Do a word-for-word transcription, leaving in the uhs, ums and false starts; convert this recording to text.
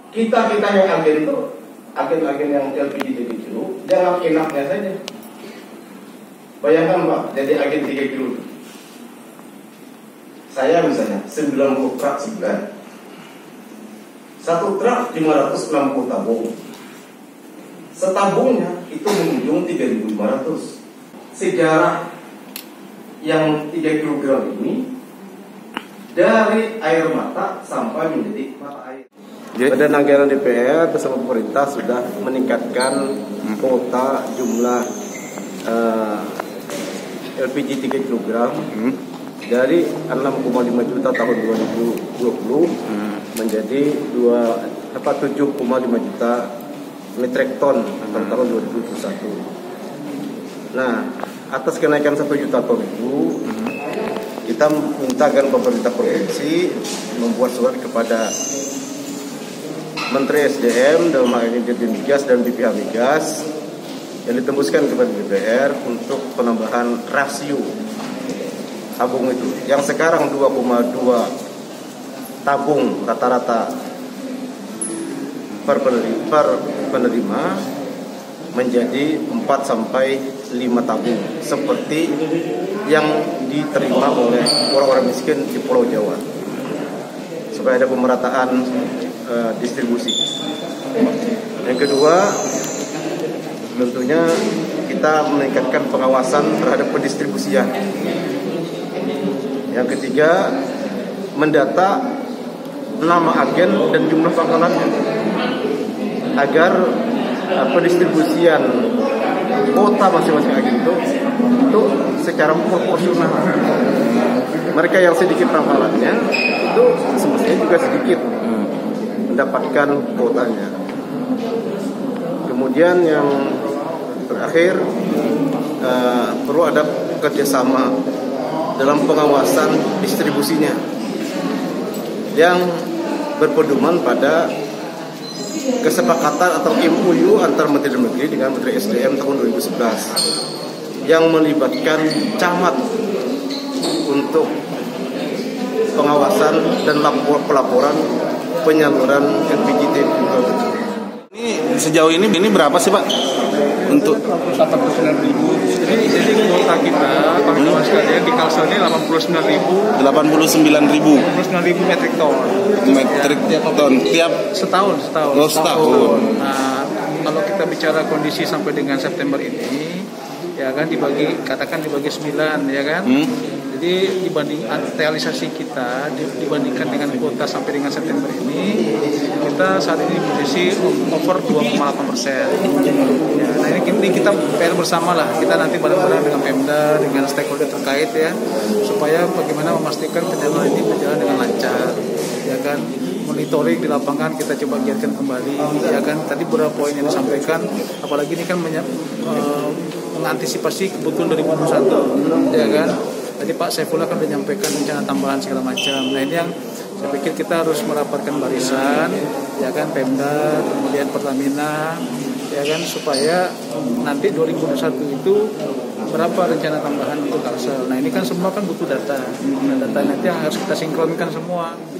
kita kita yang agen itu agen-agen yang L P G tiga kilo jangan enaknya saja. Bayangkan Pak, jadi agen tiga kilo. Saya misalnya sembilan puluh truk sebulan, satu truk lima ratus enam puluh tabung. Setabungnya itu mengunjung tiga ribu lima ratus. Sejarah yang tiga kilogram ini dari air mata sampai menjadi mata air. Badan Anggaran D P R bersama pemerintah sudah meningkatkan kuota jumlah uh, L P G tiga kilogram hmm. dari enam koma lima juta tahun dua ribu dua puluh hmm. menjadi tujuh koma lima juta metrik ton pada hmm. tahun dua ribu dua puluh satu. Nah, atas kenaikan satu juta ton itu hmm. kita mintakan pemerintah provinsi membuat surat kepada Menteri S D M dalam hal ini Dirjen Migas dan B P H Migas yang ditembuskan kepada D P R untuk penambahan rasio tabung itu yang sekarang dua koma dua tabung rata-rata per penerima, per penerima menjadi empat sampai lima tabung seperti yang diterima oleh orang-orang miskin di Pulau Jawa supaya ada pemerataan uh, distribusi. Yang kedua, tentunya kita meningkatkan pengawasan terhadap pendistribusian. Yang ketiga, mendata nama agen dan jumlah pangkalannya agar uh, pendistribusian kuota masing-masing agen itu itu secara proporsional. Mereka yang sedikit pangkalannya itu semestinya juga sedikit mendapatkan kuotanya. Kemudian yang terakhir uh, perlu ada kerjasama dalam pengawasan distribusinya yang berpedoman pada kesepakatan atau M O U antar Menteri Dalam Negeri dengan Menteri S D M tahun dua ribu sebelas yang melibatkan camat untuk pengawasan dan lapor pelaporan penyaluran L P G T. Ini sejauh ini ini berapa sih Pak? Untuk delapan puluh sembilan ribu. Jadi jadi kuota kita kawan-kawan sekalian di Kalsel ini delapan puluh sembilan ribu. delapan puluh sembilan ribu. delapan puluh sembilan ribu metrik ton. Metrik ya, ton tiap setahun setahun. Oh, setahun. Nah, kalau kita bicara kondisi sampai dengan September ini, ya kan dibagi katakan dibagi sembilan ya kan. Hmm. Jadi dibanding realisasi kita dibandingkan dengan kuota sampai dengan September ini, kita saat ini posisi over dua koma delapan persen. Ya, nah ini, ini kita P R bersama lah, kita nanti bareng-bareng dengan Pemda, dengan stakeholder terkait ya, supaya bagaimana memastikan penyaluran ini berjalan dengan lancar, ya kan. Monitoring di lapangan kita coba giatkan kembali, ya kan. Tadi beberapa poin yang disampaikan, apalagi ini kan menye- uh, mengantisipasi kebutuhan dua ribu dua puluh satu, ya kan. Tadi Pak Saifullah kan sudah menyampaikan rencana tambahan segala macam. Nah ini yang saya pikir kita harus merapatkan barisan, ya kan, Pemda, kemudian Pertamina, ya kan, supaya nanti dua ribu dua puluh satu itu berapa rencana tambahan untuk Kalsel. Nah ini kan semua kan butuh data. Nah, data nanti yang harus kita sinkronkan semua.